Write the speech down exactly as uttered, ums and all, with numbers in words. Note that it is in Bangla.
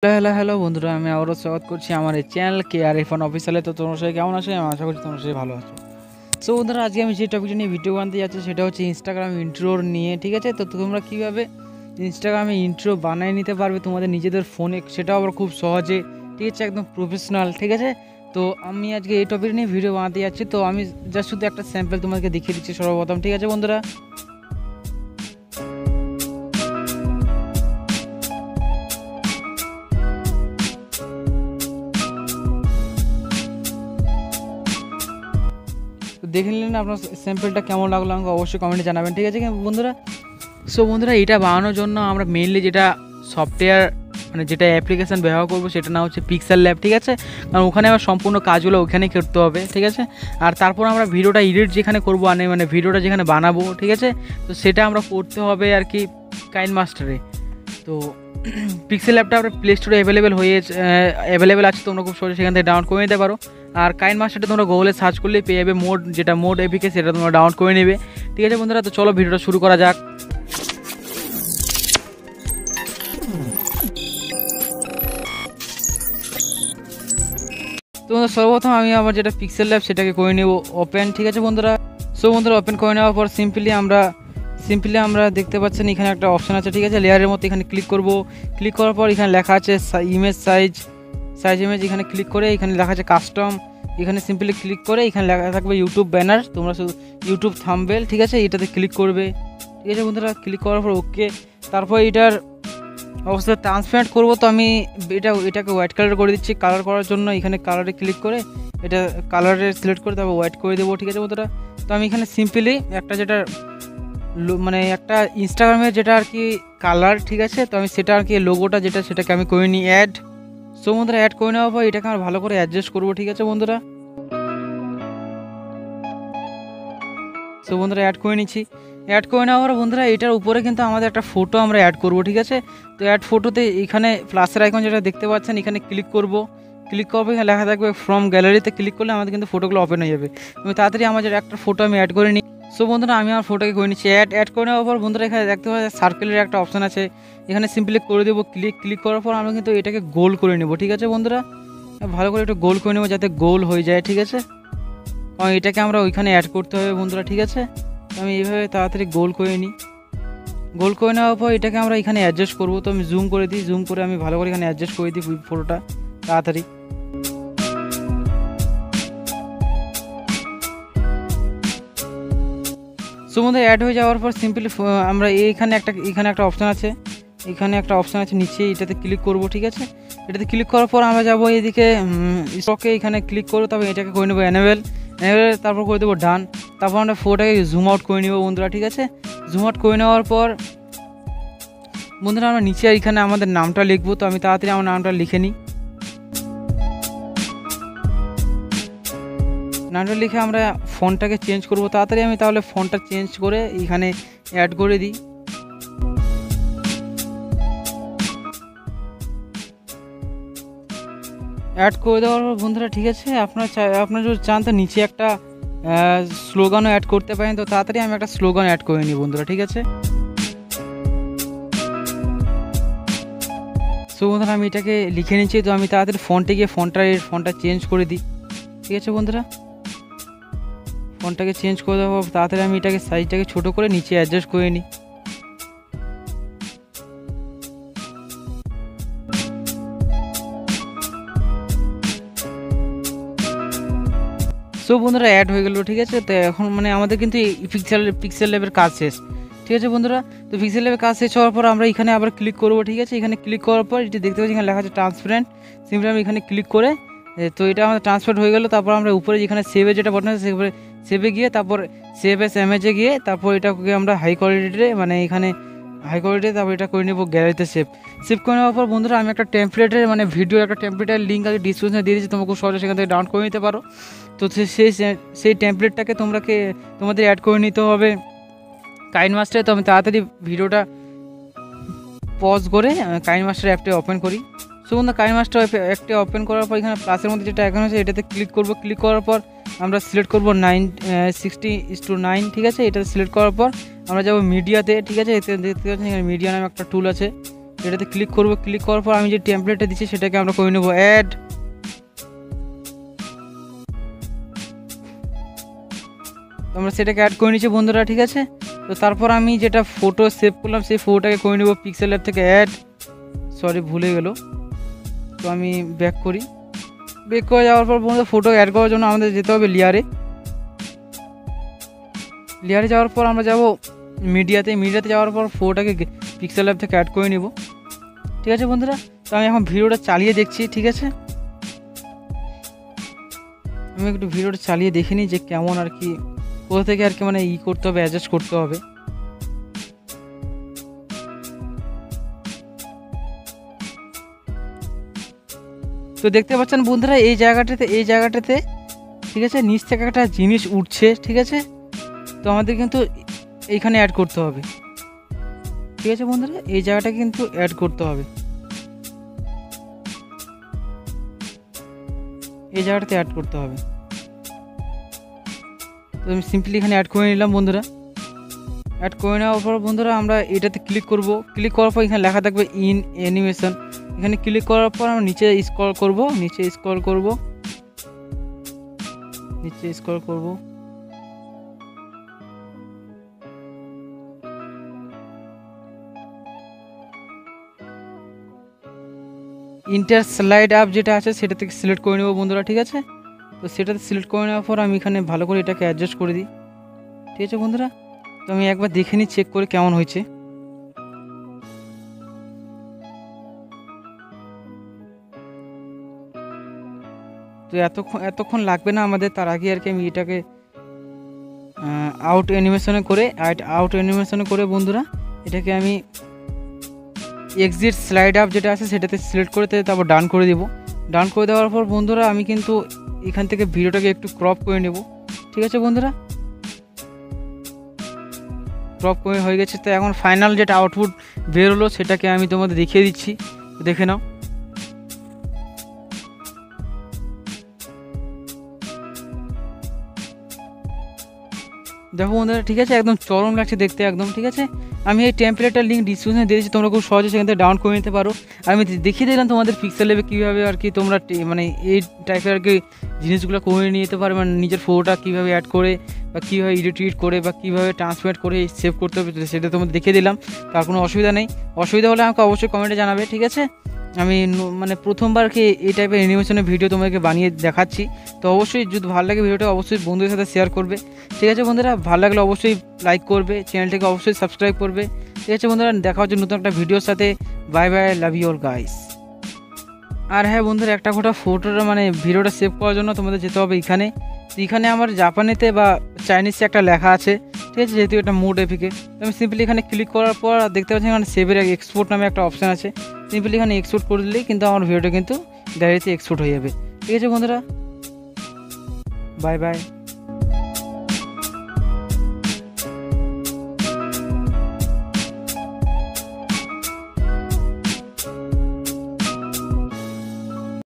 হ্যালো, হ্যালো, হ্যালো বন্ধুরা, আমি আবারও স্বাগত করছি আমার এই চ্যানেল কে আর এফ অফিসিয়ালে। তো তোমরা সবাই কেমন আছো? আমি আশা করছি তোমরা সবাই ভালো আছো। সো বন্ধুরা, আজকে আমি যে টপিকটা নিয়ে ভিডিও বানাতে যাচ্ছি সেটা হচ্ছে ইনস্টাগ্রাম ইন্ট্রোর নিয়ে, ঠিক আছে? তো তোমরা কীভাবে ইনস্টাগ্রামে ইন্ট্রো বানিয়ে নিতে পারবে তোমাদের নিজেদের ফোনে, সেটাও আবার খুব সহজে, ঠিক আছে? একদম প্রফেশনাল, ঠিক আছে? তো আমি আজকে এই টপিক নিয়ে ভিডিও বানাতে যাচ্ছি। তো আমি জাস্ট শুধু একটা স্যাম্পল তোমাদেরকে দেখিয়ে দিচ্ছি সর্বপ্রথম, ঠিক আছে বন্ধুরা? দেখে নিলেন আপনার স্যাম্পলটা কেমন লাগলো আমাকে অবশ্যই কমেন্টে জানাবেন, ঠিক আছে বন্ধুরা? সো বন্ধুরা, এটা বানানোর জন্য আমরা মেইনলি যেটা সফটওয়্যার মানে যেটা অ্যাপ্লিকেশান ব্যবহার করবো সেটা নাম হচ্ছে পিক্সেল ল্যাব, ঠিক আছে? কারণ ওখানে আমার সম্পূর্ণ কাজগুলো ওখানেই করতে হবে, ঠিক আছে? আর তারপর আমরা ভিডিওটা এডিট যেখানে করবো আনে মানে ভিডিওটা যেখানে বানাবো, ঠিক আছে? তো সেটা আমরা করতে হবে আর কি কাইনমাস্টারে। তো পিক্সেল ল্যাবটা আপনার প্লে স্টোরে অ্যাভেলেবেল হয়ে অ্যাভেলেবেল আছে, তোমরা খুব সহজে সেখান থেকে ডাউনলোড করে নিতে পারো। আর কাইনমাস্টারটা তোমরা গুগলে সার্চ করলেই পেয়ে যাবে মোড, যেটা মোড এপিকে সেটা তোমরা ডাউনলোড করে নেবে, ঠিক আছে বন্ধুরা? তো চলো ভিডিওটা শুরু করা যাক। তো বন্ধুরা, সর্বপ্রথম আমি আমার যেটা পিক্সেল ল্যাব সেটাকে করে নেব ওপেন, ঠিক আছে বন্ধুরা? সো বন্ধুরা, ওপেন করে নেওয়ার পর সিম্পলি আমরা সিম্পলি আমরা দেখতে পাচ্ছেন এখানে একটা অপশান আছে, ঠিক আছে? লেয়ারের মধ্যে এখানে ক্লিক করব। ক্লিক করার পর এখানে লেখা আছে ইমেজ সাইজ সাইজ ইমেজ, এখানে ক্লিক করে এখানে লেখা আছে কাস্টম, এখানে সিম্পলি ক্লিক করে এখানে লেখা থাকবে ইউটিউব ব্যানার, তোমরা শুধু ইউটিউব থাম্বনেল, ঠিক আছে? এটাতে ক্লিক করবে, ঠিক আছে বন্ধুরা? ক্লিক করার পর ওকে, তারপর এটার অবস্থা ট্রান্সপারেন্ট করবো। তো আমি এটা এটাকে হোয়াইট কালার করে দিচ্ছি। কালার করার জন্য এখানে কালারে ক্লিক করে এটা কালারে সিলেক্ট করে তারপর হোয়াইট করে দেবো, ঠিক আছে বন্ধুরা? তো আমি এখানে সিম্পলি একটা যেটা মানে একটা ইনস্টাগ্রামের যেটা আর কি কালার, ঠিক আছে? তো আমি সেটা আর কি লোগোটা যেটা সেটাকে আমি করে নিই অ্যাড। সো বন্ধুরা, অ্যাড করে নেওয়ার পর এটাকে আমরা ভালো করে অ্যাডজাস্ট করবো, ঠিক আছে বন্ধুরা? সো বন্ধুরা, অ্যাড করে নিচ্ছি। অ্যাড করে নেওয়ার পর বন্ধুরা এটার উপরে কিন্তু আমাদের একটা ফটো আমরা অ্যাড করব, ঠিক আছে? তো অ্যাড ফটোতে এখানে প্লাসের আইকন যেটা দেখতে পাচ্ছেন এখানে ক্লিক করব। ক্লিক করবো, এখানে লেখা থাকবে ফ্রম গ্যালারিতে ক্লিক করলে আমাদের কিন্তু ফটোগুলো ওপেন হয়ে যাবে। আমি তাড়াতাড়ি আমার যেটা একটা ফটো আমি অ্যাড করে নিই। সো বন্ধুরা, আমি আমার ফটোকে করে নিচ্ছি অ্যাড। অ্যাড করে নেওয়ার পর বন্ধুরা এখানে দেখতে পাচ্ছি সার্কেলের একটা অপশান আছে, এখানে সিম্পলি করে দেবো ক্লিক। ক্লিক করার পর আমরা কিন্তু এটাকে গোল করে নেব, ঠিক আছে বন্ধুরা? ভালো করে একটু গোল করে নেবো যাতে গোল হয়ে যায়, ঠিক আছে? কারণ এটাকে আমরা ওইখানে অ্যাড করতে হবে বন্ধুরা, ঠিক আছে? আমি এইভাবে তাড়াতাড়ি গোল করে নিই। গোল করে নেওয়ার পর এটাকে আমরা এখানে অ্যাডজাস্ট করবো। তো আমি জুম করে দিই, জুম করে আমি ভালো করে এখানে অ্যাডজাস্ট করে দিই ফটোটা তাড়াতাড়ি। সো বন্ধুরা, অ্যাড হয়ে যাওয়ার পর সিম্পলি আমরা এইখানে একটা এখানে একটা অপশান আছে, এখানে একটা অপশান আছে নিচে, এটাতে ক্লিক করব, ঠিক আছে? এটাতে ক্লিক করার পর আমরা যাবো এইদিকে স্টকে, এখানে ক্লিক করবো, তবে এটাকে করে নেবো এনেবেল এনেবেল তারপর করে দেবো ডান। তারপর আমরা ফটোটাকে জুম আউট করে নেবো বন্ধুরা, ঠিক আছে? জুম আউট করে নেওয়ার পর বন্ধুরা আমরা নিচে এখানে আমাদের নামটা লিখবো। তো আমি তাড়াতাড়ি আমার নামটা লিখে নিই। নামটা লিখে আমরা ফন্টটাকে চেঞ্জ করবো তাড়াতাড়ি। আমি তাহলে ফন্টটা চেঞ্জ করে এখানে অ্যাড করে দিই। অ্যাড করে দেওয়ার পর বন্ধুরা, ঠিক আছে, আপনারা আপনারা যদি চান তো নিচে একটা স্লোগানও অ্যাড করতে পারেন। তো তাড়াতাড়ি আমি একটা স্লোগান অ্যাড করে নিই বন্ধুরা, ঠিক আছে? সো বন্ধুরা, আমি এটাকে লিখে নিচ্ছি। তো আমি তাড়াতাড়ি ফন্টে গিয়ে ফন্টটা ফন্টটা চেঞ্জ করে দিই, ঠিক আছে বন্ধুরা? ফন্টটাকে চেঞ্জ করে দেওয়ার পর তাড়াতাড়ি আমি এটাকে সাইজটাকে ছোটো করে নিচে অ্যাডজাস্ট করে নিই। সো বন্ধুরা, অ্যাড হয়ে গেল, ঠিক আছে? তো এখন মানে আমাদের কিন্তু এই পিক্সেল পিক্সেল ল্যাবের কাজ শেষ, ঠিক আছে বন্ধুরা? তো পিক্সেল ল্যাবের কাজ শেষ হওয়ার পর আমরা এখানে আবার ক্লিক করবো, ঠিক আছে? এখানে ক্লিক করার পর এটি দেখতে পাচ্ছি এখানে লেখা আছে ট্রান্সপারেন্ট। সিম্পলি আমি এখানে ক্লিক করে তো এটা আমাদের ট্রান্সপারেন্ট হয়ে গেল। তারপর আমরা উপরে যেখানে সেভে যেটা বাটন আছে সেভাবে সেভে গিয়ে তারপর সেভ এস ইমেজে গিয়ে তারপর এটাকে আমরা হাই কোয়ালিটিতে মানে এখানে হাই কোয়ালিটিতে তারপর এটা করে নেব গ্যালারিতে সেভ। সেভ করে নেওয়ার পর বন্ধুরা আমি একটা টেমপ্লেটের মানে ভিডিও একটা টেমপ্লেটের লিঙ্ক আগে ডিসক্রিপশনে দিয়ে দিচ্ছি, তোমরা খুব সহজে সেখান থেকে ডাউনলোড করে নিতে পারো। তো সেই সেই টেমপ্লেটটাকে তোমরাকে তোমাদের অ্যাড করে নিতে হবে কাইনমাস্টারে। তো আমি তাড়াতাড়ি ভিডিওটা পজ করে কাইনমাস্টার অ্যাপটা ওপেন করি। সো বন্ধুরা, কাইনমাস্টার অ্যাপটা ওপেন করার পর এখানে প্লাসের মধ্যে যেটা এখন আছে এটাতে ক্লিক করব। ক্লিক করার পর আমরা সিলেক্ট করব nine sixty is to nine, ঠিক আছে? এটা সিলেক্ট করার পর আমরা যাবো মিডিয়াতে, ঠিক আছে? এতে দেখতে পাচ্ছেন এখানে মিডিয়া নামে একটা টুল আছে, এটাতে ক্লিক করব, ক্লিক করার পর আমি যে টেমপ্লেটটা দিচ্ছি সেটাকে আমরা করে নেব অ্যাড। তো আমরা সেটাকে অ্যাড করে নিচ্ছি বন্ধুরা, ঠিক আছে। তো তারপর আমি যেটা ফটো সেভ করলাম সেই ফটোটাকে করে নেব পিক্সেল ল্যাব থেকে অ্যাড। সরি ভুলে গেল, তো আমি ব্যাক করি। ব্যাক করে যাওয়ার পর বন্ধুরা ফটো অ্যাড করার জন্য আমাদের যেতে হবে লেয়ারে। লেয়ারে যাওয়ার পর আমরা যাব মিডিয়াতে। মিডিয়াতে যাওয়ার পর ফটোটাকে পিক্সেল ল্যাব থেকে অ্যাড করে নেব, ঠিক আছে বন্ধুরা। তো আমি এখন ভিডিওটা চালিয়ে দেখছি, ঠিক আছে। আমি একটু ভিডিওটা চালিয়ে দেখে নিই যে কেমন আর কি, কোথা থেকে আর কি মানে ই করতে হবে, অ্যাডজাস্ট করতে হবে। তো দেখতে পাচ্ছেন বন্ধুরা এই জায়গাটাতে এই জায়গাটাতে ঠিক আছে নিচ থেকে একটা জিনিস উঠছে, ঠিক আছে। তো আমাদের কিন্তু এইখানে অ্যাড করতে হবে, ঠিক আছে বন্ধুরা। এই জায়গাটা কিন্তু অ্যাড করতে হবে, এই জায়গাটাতে অ্যাড করতে হবে। তো আমি সিম্পলি এখানে অ্যাড করে নিলাম বন্ধুরা। অ্যাড করে নেওয়ার পর বন্ধুরা আমরা এটাতে ক্লিক করব। ক্লিক করার পর এখানে লেখা থাকবে ইন অ্যানিমেশন। এখানে ক্লিক করার পর আমরা নিচে স্ক্রল করব, নিচে স্ক্রল করব, নিচে স্ক্রল করব। ইন্টার স্লাইড আপ যেটা আছে সেটা থেকে সিলেক্ট করে নেব বন্ধুরা, ঠিক আছে। তো সেটাতে সিলেক্ট করে নেওয়ার পর আমি এখানে ভালো করে এটাকে অ্যাডজাস্ট করে দিই, ঠিক আছে বন্ধুরা। তো আমি একবার দেখে নিই চেক করে কেমন হয়েছে। তো এতক্ষণ এতক্ষণ লাগবে না আমাদের, তার আগে আর কি আমি এটাকে আউট অ্যানিমেশনে করে আউট অ্যানিমেশনে করে বন্ধুরা এটাকে আমি এক্সিট স্লাইড আপ যেটা আছে সেটাতে সিলেক্ট করে তারপর ডান করে দেব। ডান করে দেওয়ার পর বন্ধুরা আমি কিন্তু এখান থেকে ভিডিওটাকে একটু ক্রপ করে নেব, ঠিক আছে বন্ধুরা। ক্রপ করে হয়ে গেছে। তো এখন ফাইনাল যেটা আউটপুট বের হলো সেটাকে আমি তোমাদের দেখিয়ে দিচ্ছি, দেখে নাও। দেখো বন্ধুরা, ঠিক আছে একদম চরম লাগছে দেখতে একদম, ঠিক আছে। আমি এই টেমপ্লেটটার লিঙ্ক ডিসক্রিপশনে দিয়েছি, তোমরা খুব সহজে সেখান থেকে ডাউনলোড করে নিতে পারো। আমি দেখিয়ে দিলাম তোমাদের পিক্সেল ল্যাবে কীভাবে আর কি তোমরা মানে এই টাইপের আর কি জিনিসগুলো করে নিতে পারো, মানে নিজের ফটোটা কীভাবে অ্যাড করে বা কীভাবে এডিট করে বা কীভাবে ট্রান্সফার করে সেভ করতে হবে সেটা তোমাদের দেখিয়ে দিলাম। তার কোনো অসুবিধা নেই। অসুবিধা হলে আমাকে অবশ্যই কমেন্টে জানাবে, ঠিক আছে। আমি মানে প্রথমবার কি এই টাইপের অ্যানিমেশনের ভিডিও তোমাদেরকে বানিয়ে দেখাচ্ছি। তো অবশ্যই যদি ভালো লাগে ভিডিওটা অবশ্যই বন্ধুদের সাথে শেয়ার করবে, ঠিক আছে বন্ধুরা। ভালো লাগলে অবশ্যই লাইক করবে, চ্যানেলটাকে অবশ্যই সাবস্ক্রাইব করবে, ঠিক আছে বন্ধুরা। দেখা হচ্ছে নতুন একটা ভিডিওর সাথে। Bye bye, love you all guys. আর হ্যাঁ বন্ধুরা, একটা কথা, ফটোটা মানে ভিডিওটা সেভ করার জন্য তোমাদের যেতে হবে এখানে। এখানে আমার জাপানিতে বা চাইনিজে একটা লেখা আছে, ঠিক আছে, যেহেতু এটা মোড এপিকে। আমি সিম্পলি এখানে ক্লিক করার পর দেখতে পাচ্ছি এখানে সেভের এক্সপোর্ট নামে একটা অপশান আছে। সিম্পলি এখানে এক্সপোর্ট করে দিলেই কিন্তু আমার ভিডিওটা কিন্তু ডাইরেক্টলি এক্সপোর্ট হয়ে যাবে, ঠিক আছে বন্ধুরা। Bye by.